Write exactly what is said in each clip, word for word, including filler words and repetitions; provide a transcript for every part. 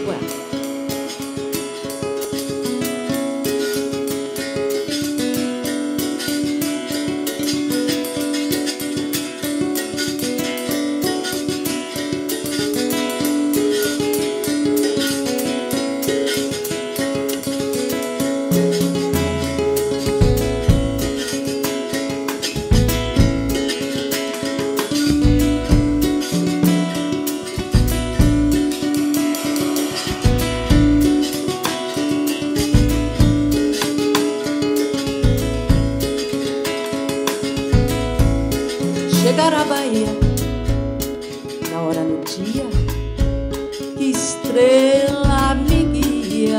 Chegar à Bahia, na hora no dia, que estrela me guia,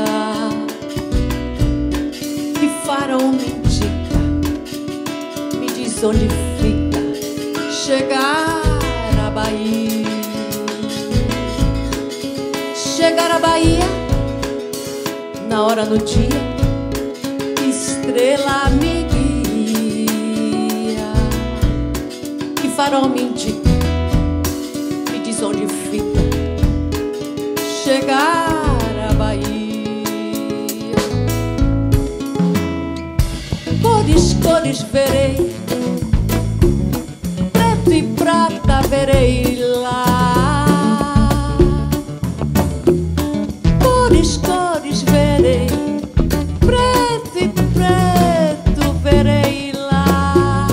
que farol me indica, me diz onde fica. Chegar à Bahia, chegar à Bahia, na hora no dia, que estrela me guia, farol me indica, me diz onde fica. Chegar à Bahia, cores, cores verei, preto e prata verei lá. Cores, cores verei, preto e preto verei lá.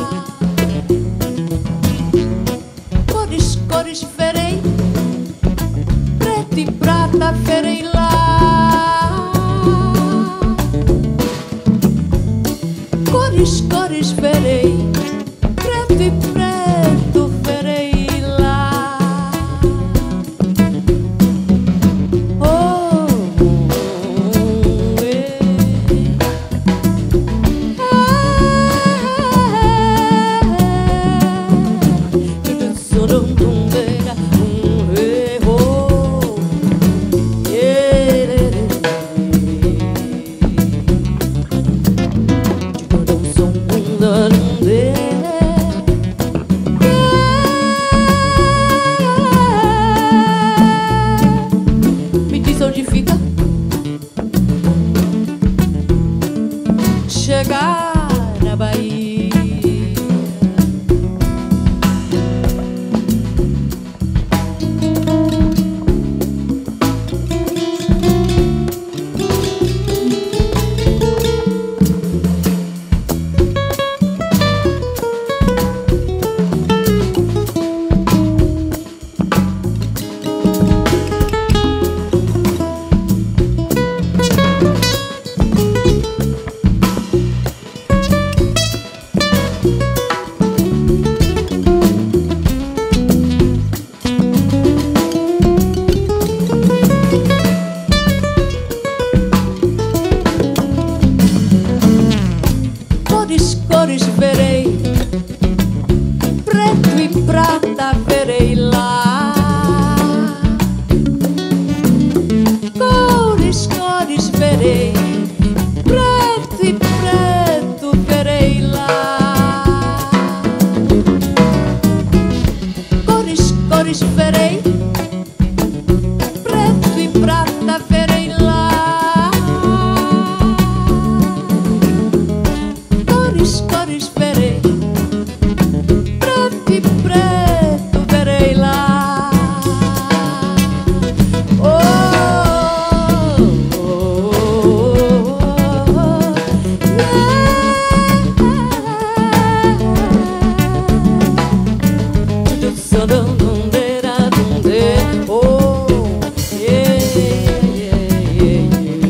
Cores verei, preto e prata verei lá. Cores, cores verei, preto e preto verei lá. Oh, oh, eh. Me diz onde fica. Chegar na Bahia. Cores verei, preto e prata verei lá. Cores, cores verei, preto e preto verei lá. Cores, cores verei, preto e prata verei lá. Cores, cores verei, preto e preto verei lá. Oh, oh, oh, oh, yeah. Oh, yeah, yeah, yeah,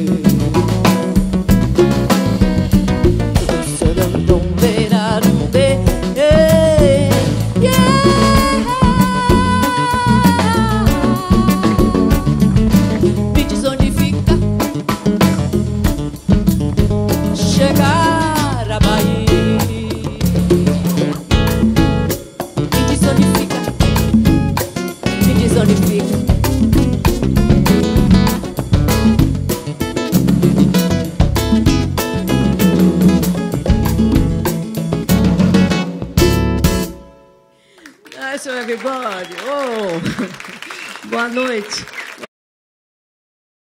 me diz onde fica. Chegar à Bahia. Me diz onde fica. Me diz onde fica. Ai, seu everybody. Oh, boa noite.